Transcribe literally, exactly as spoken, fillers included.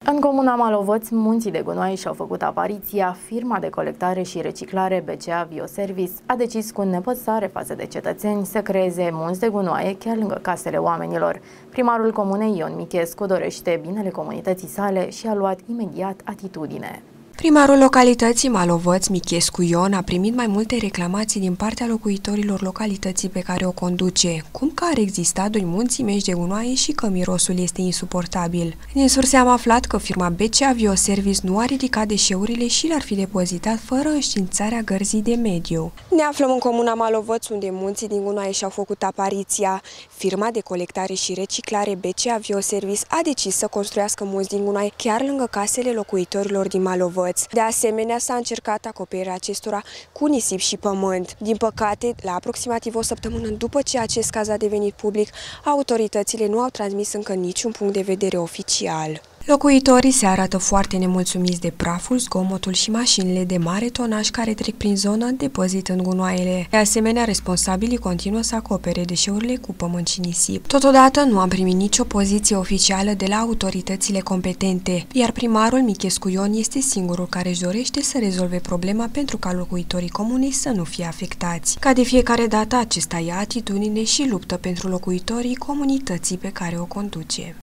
În comuna Malovăț, munții de gunoi și-au făcut apariția. Firma de colectare și reciclare B C A Bioservice a decis cu nepăsare față de cetățeni să creeze munți de gunoaie chiar lângă casele oamenilor. Primarul comunei Ion Michescu dorește binele comunității sale și a luat imediat atitudine. Primarul localității Malovăț, Michescu Ion, a primit mai multe reclamații din partea locuitorilor localității pe care o conduce, cum că ar exista doi munți imensi de gunoaie și că mirosul este insuportabil. Din surse am aflat că firma B C A Bioservice nu a ridicat deșeurile și le-ar fi depozitat fără înștiințarea gărzii de mediu. Ne aflăm în comuna Malovăț, unde munții din gunoaie și-au făcut apariția. Firma de colectare și reciclare B C A Bioservice a decis să construiască munți din gunoaie chiar lângă casele locuitorilor din Malovăț. De asemenea, s-a încercat acoperirea acestora cu nisip și pământ. Din păcate, la aproximativ o săptămână după ce acest caz a devenit public, autoritățile nu au transmis încă niciun punct de vedere oficial. Locuitorii se arată foarte nemulțumiți de praful, zgomotul și mașinile de mare tonaj care trec prin zonă, depozitând gunoaiele. De asemenea, responsabilii continuă să acopere deșeurile cu pământ și nisip. Totodată, nu am primit nicio poziție oficială de la autoritățile competente, iar primarul Michescu Ion este singurul care își dorește să rezolve problema pentru ca locuitorii comunei să nu fie afectați. Ca de fiecare dată, acesta ia atitudine și luptă pentru locuitorii comunității pe care o conduce.